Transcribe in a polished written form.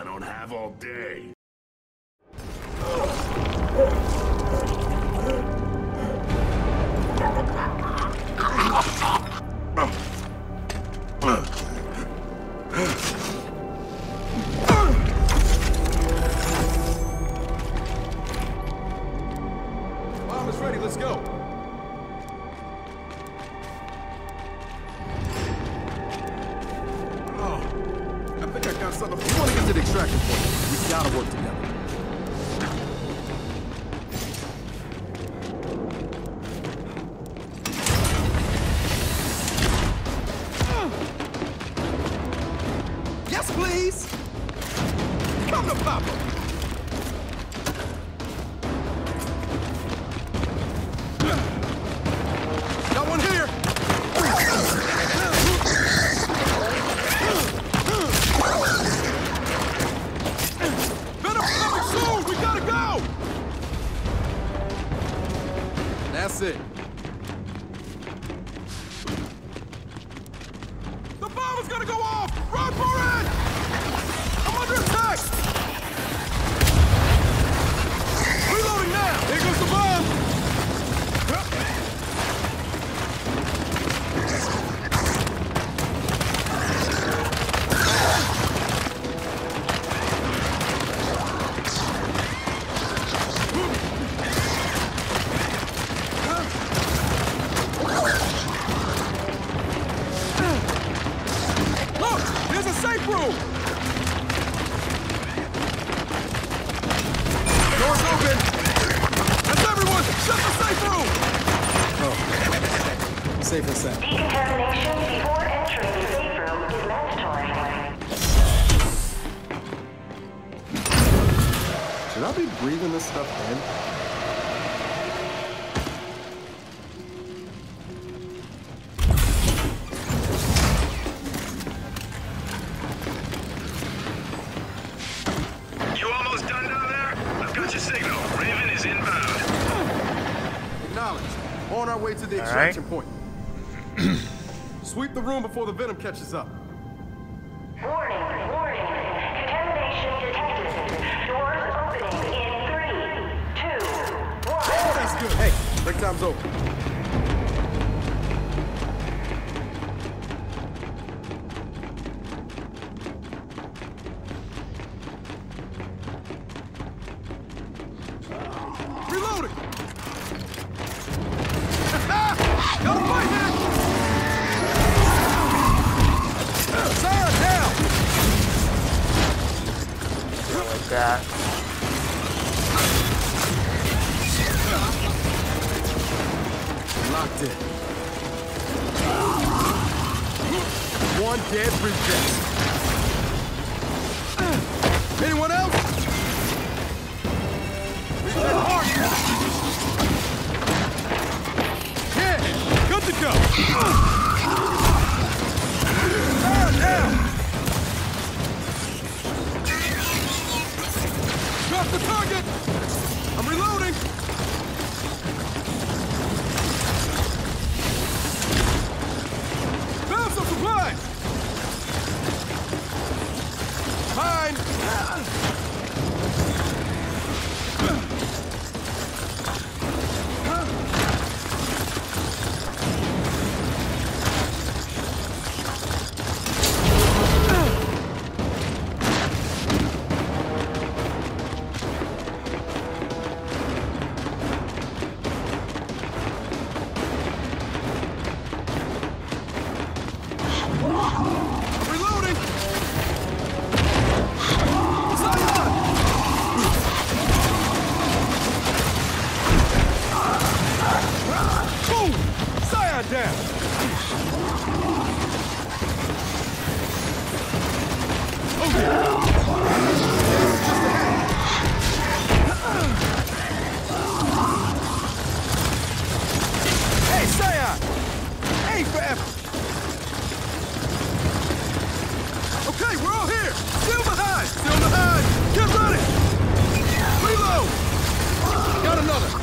I don't have all day. Bomb is ready, let's go. Oh, I think I got something. We want to get to the extraction point. We gotta work together. Yes, please. Come to Papa. Got one here! Venom coming soon! We gotta go! That's it. The bomb is gonna go off! Run for it! I'm under attack! Reloading now! Here goes the bomb! Safe room! Doors open! That's everyone! Shut the safe room! Oh. Safe and sound. Decontamination before entering the safe room is mandatory. Should I be breathing this stuff in? On our way to the extraction point. Sweep the room before the venom catches up. Warning, warning. Contamination detected. Doors opening in 3, 2, 1. That's good. Hey, break time's over. Reloading! Got a fight here! Sarah, down! Like that. Locked in. One dead reject. Anyone else? Yeah, good to go. Down. Drop the target. I'm reloading. Found some supplies. Mine. Reloading! Cyan! Boom! Cyan down! Oh yeah! Hey, Cyan! Aim for effort! Okay, we're all here! Still behind! Still behind! Get ready! Reload! Got another!